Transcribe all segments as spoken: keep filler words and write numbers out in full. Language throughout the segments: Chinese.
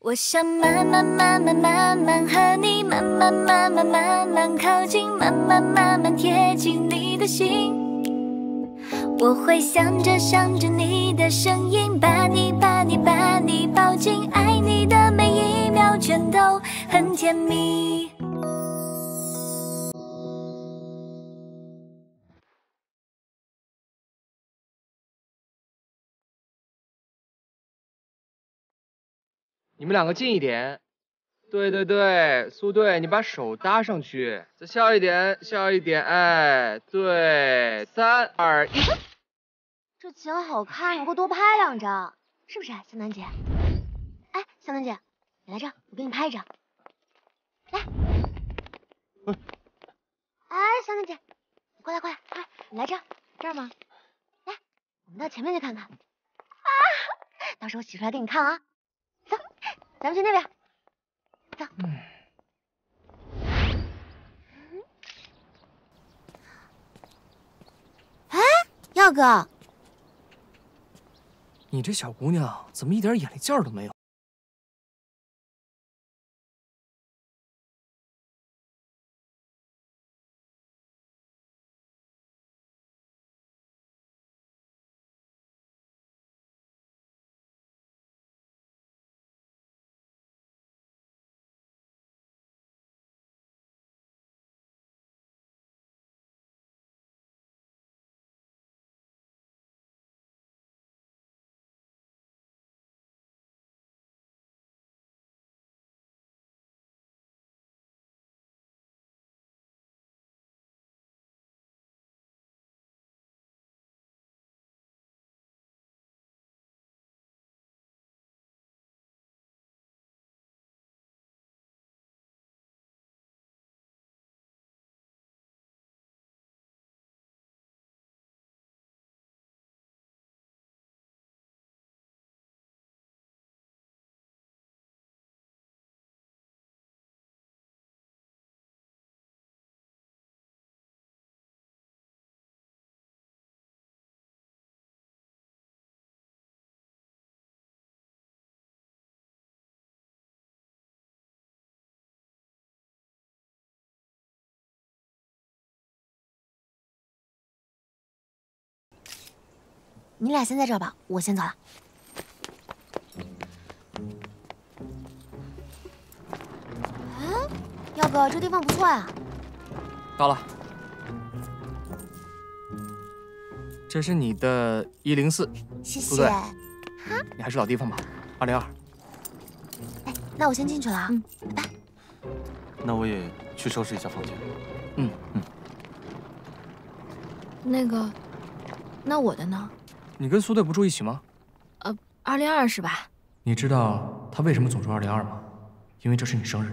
我想慢慢慢慢慢慢和你慢慢慢慢慢慢靠近，慢慢慢慢贴近你的心。我会想着想着你的声音，把你把你把你抱紧，爱你的每一秒全都很甜蜜。 你们两个近一点。对对对，苏队，你把手搭上去，再笑一点，笑一点，哎，对，三二一。 这景好看，你给我多拍两张，是不是，香楠姐？哎，香楠姐，你来这，我给你拍一张。来。嗯。哎，香楠姐，你过来过来，快，你来这儿，这儿吗？来，我们到前面去看看。啊，到时候洗出来给你看啊。走，咱们去那边。走。嗯。哎，耀哥， 你这小姑娘怎么一点眼力劲儿都没有？ 你俩先在这儿吧，我先走了。哎，耀哥，这地方不错呀。 到了，这是你的一零四， 谢谢。 对， 哈， 你还是老地方吧，二零二。 哎，那我先进去了啊， 嗯， 拜拜。 那我也去收拾一下房间。 嗯嗯。 那个，那我的呢？ 你跟苏队不住一起吗？ 呃，二零二是吧？ 你知道他为什么总说二零二吗？因为这是你生日。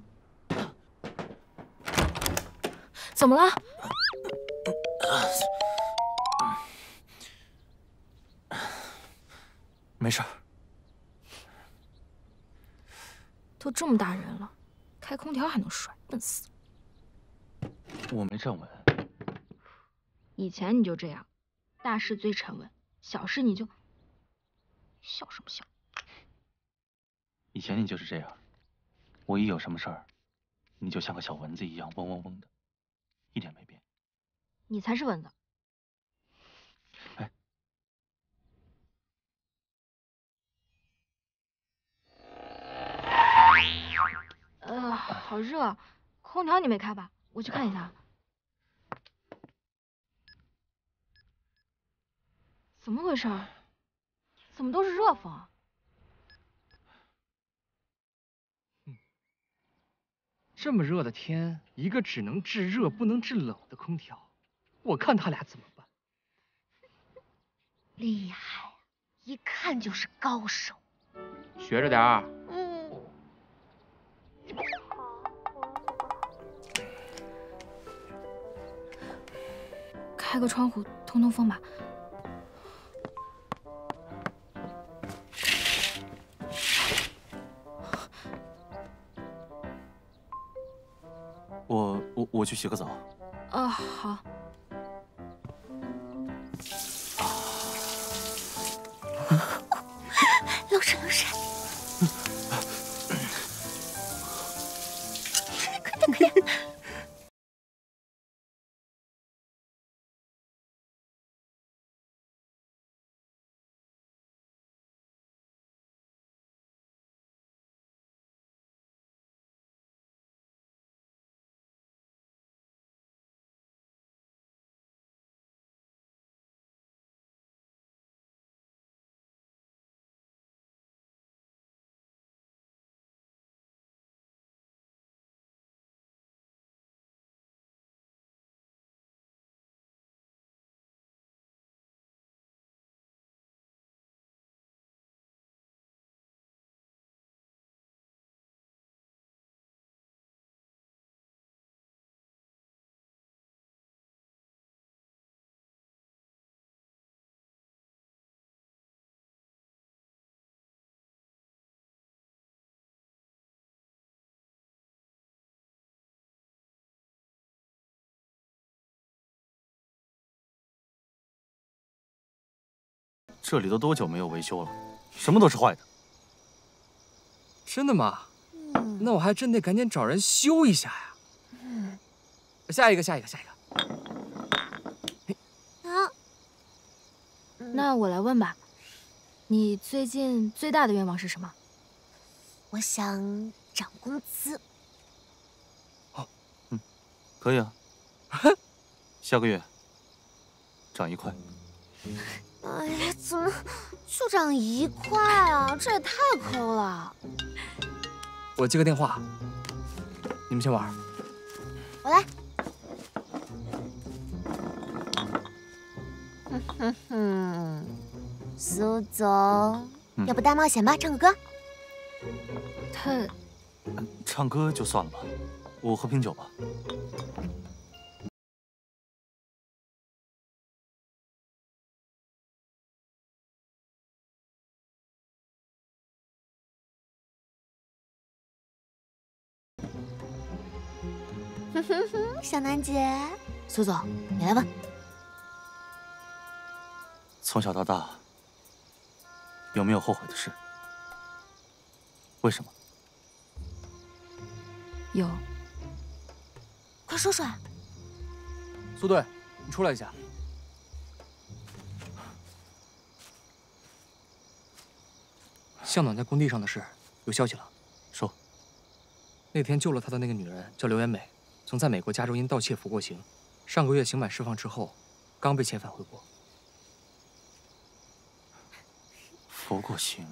怎么了？ 没事。 都这么大人了，开空调还能摔，笨死了。 我没站稳。 以前你就这样，大事最沉稳，小事你就笑什么笑？ 以前你就是这样，我一有什么事儿，你就像个小蚊子一样嗡嗡嗡的，一点没变。 你才是蚊子。 哎， 呃，好热，空调你没开吧？我去看一下。怎么回事？怎么都是热风？ 嗯，这么热的天，一个只能制热不能制冷的空调，我看他俩怎么办？ 厉害呀，一看就是高手。 学着点儿。 嗯。 开个窗户通通风吧。 我我我去洗个澡。 哦，好。 漏水漏水。 这里都多久没有维修了？什么都是坏的。 真的吗？嗯、那我还真得赶紧找人修一下呀。 嗯， 下一个，下一个，下一个。 啊， 那我来问吧，你最近最大的愿望是什么？ 我想涨工资。 哦，嗯，可以啊。下个月涨一块。 哎呀，怎么就涨一块啊？这也太抠了。 我接个电话，你们先玩。 我来。哼哼哼，苏总，嗯、要不大冒险吧，唱个歌。 他， 唱歌就算了吧，我喝瓶酒吧。 哼哼哼，小楠姐，苏总，你来问。 从小到大，有没有后悔的事？为什么？ 有。 快说说。 苏队，你出来一下。向暖在工地上的事有消息了。 说。 那天救了他的那个女人叫刘延美。曾在美国加州因盗窃服过刑，上个月刑满释放之后，刚被遣返回国。 服过刑？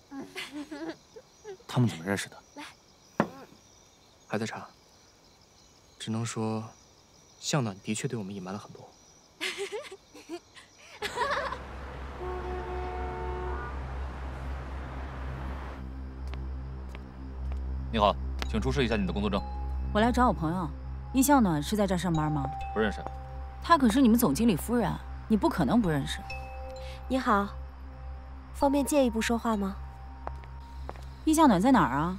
他们怎么认识的？ 还在查，只能说，向暖的确对我们隐瞒了很多。 你好，请出示一下你的工作证。 我来找我朋友。易向暖是在这儿上班吗？ 不认识。 她可是你们总经理夫人，你不可能不认识。 你好，方便借一步说话吗？ 易向暖在哪儿啊？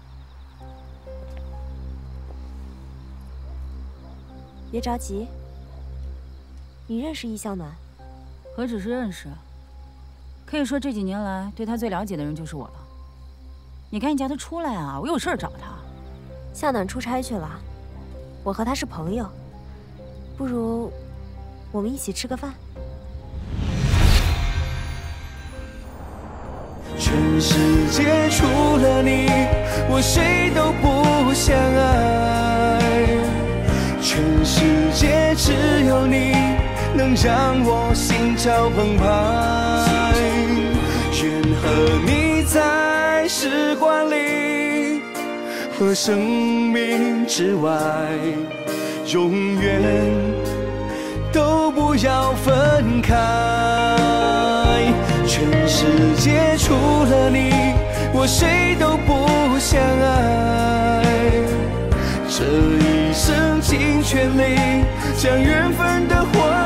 别着急，你认识易向暖？ 何止是认识，可以说这几年来对他最了解的人就是我了。你赶紧叫他出来啊，我有事儿找他。 向暖出差去了。我和他是朋友，不如我们一起吃个饭。 全世界除了你，我谁都不想爱。全世界只有你，能让我心潮澎湃。愿和你在时光里。和生命之外，永远都不要分开。全世界除了你，我谁都不想爱。这一生尽全力，将缘分的花